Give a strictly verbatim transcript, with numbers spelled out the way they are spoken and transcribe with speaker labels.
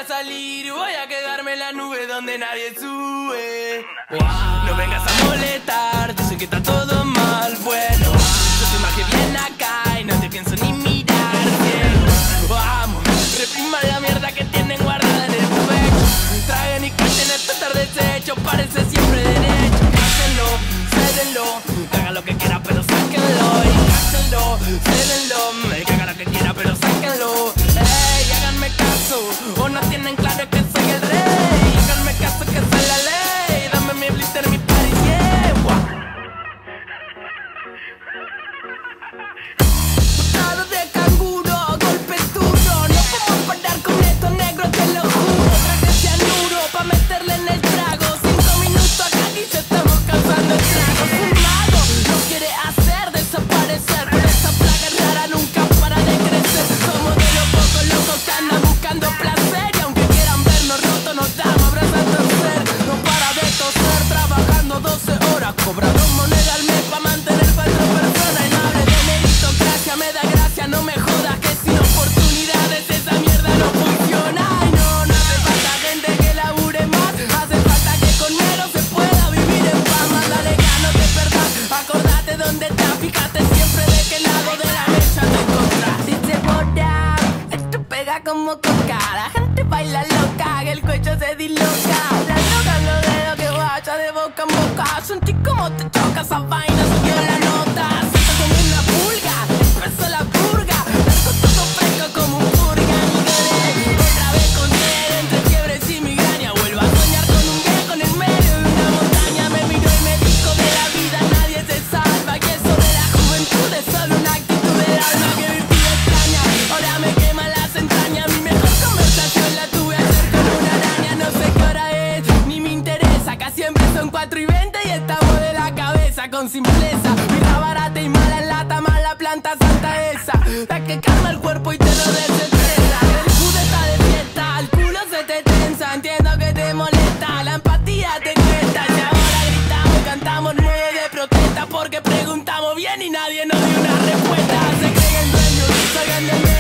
Speaker 1: a salir, voy a quedarme en la nube donde nadie sube. No vengas a molestar, dicen que está todo mal. Bueno, yo soy más que bien acá y no te pienso ni mirar bien. Vamos, reprima la mierda que tienen guardada en el pecho. Traigan y cachen esto estar deshecho, parece siempre derecho. Cácenlo, cédenlo, hagan lo que quiera pero sáquenlo. Y cácenlo, cédenlo, me caga lo que quiera pero sáquenlo. Ey, háganme caso, o no tienen claro que soy el rey. Háganme caso que soy la ley, dame mi blister, mi party, yeah. Bocado de canguro, golpe duro, no podemos parar con esto negro, te lo juro. Traje cianuro pa' meterle en el trago, cinco minutos acá y ya estamos causando estragos. Un mago nos quiere hacer desaparecer, pero esta plaga rara nunca para de crecer. Somos de los pocos locos que andan buscando placer, y aunque quieran vernos rotos nos damos abrazos a torcer. No para de toser, trabajando doce horas, cobrando moneda al mes pa' mantener cuatro personas. Y no hable de meritocracia, me da gracia, no me jodas que sin oportunidades esa mierda no funciona. Ay no, no hace falta gente que labure más, hace falta que con menos se pueda vivir en paz. Mándale ganas de verdad, acordate dónde estás, fíjate siempre de qué lado de la mecha te encontrás. Si se borra, esto pega como coca, la gente baila loca, que el cuello se disloca. La droga en los dedos que vaya de boca en boca, sentí como te choca esa vaina, subió la nota. Siento como una pulga, empezó la purga, largo todo fresco como un purga. Otra vez con sed, entre fiebres y migraña, vuelvo a soñar con un viejo en el medio de una montaña. Me miró y me dijo de la vida nadie se salva, que eso de la juventud es solo una actitud del alma que mi vida extraña. Ahora me queman las entrañas, mi mejor conversación la tuve ayer con una araña. No sé qué hora es, ni me interesa, acá siempre son cuatro y veinte y estamos de la cabeza con simpleza. Vida barata y mala en lata, mala planta santa esa, la que calma el cuerpo y te lo desestresa. El jude está de fiesta, el culo se te tensa, entiendo que te molesta, la empatía te cuesta. Y ahora gritamos y cantamos nueve de protesta porque preguntamos bien y nadie nos dio una respuesta. Se creen dueños, salgan de